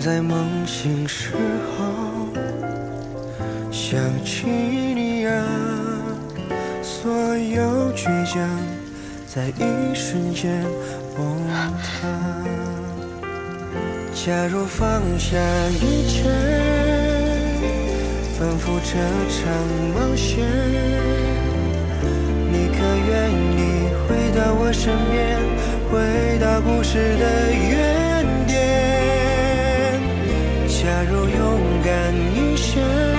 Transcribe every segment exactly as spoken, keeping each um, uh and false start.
在梦醒时候，想起你啊，所有倔强在一瞬间崩塌。假如放下一切，反复这场冒险，你可愿意回到我身边，回到故事的原点？假如勇敢一些，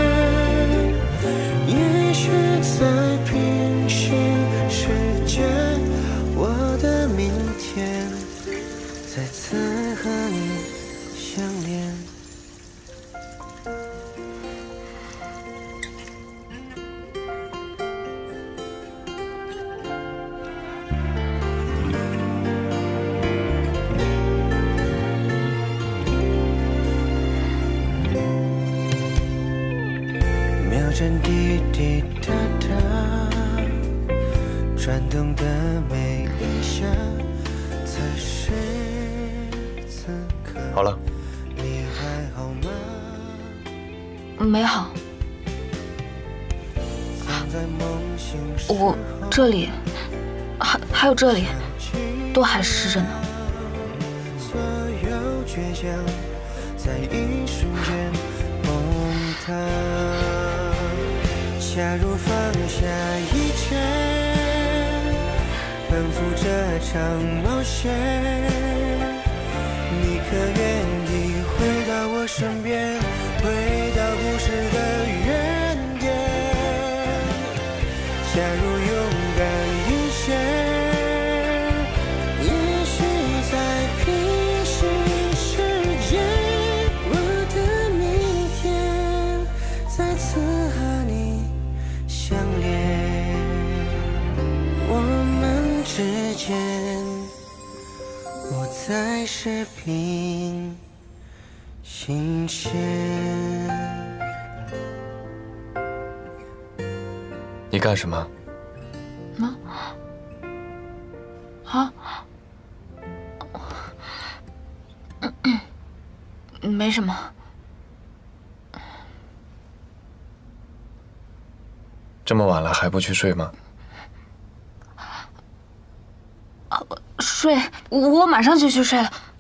也许在平行世界，我的明天再次和你相连。秒针滴滴答答，转动的每一下，此时此刻。 好了。 你还好吗？ 没好。我这里，还还有这里，都还湿着呢。 所有倔强在一瞬间崩塌。假如放下一切，奔赴这场冒险，你可愿意回到我身边，回到故事的原点？假如勇敢一些，也许在平行世界，我的明天再次和你相连。我们之间不再是平行线。 你干什么？ 啊？没什么。 这么晚了还不去睡吗？ 睡，我马上就去睡了。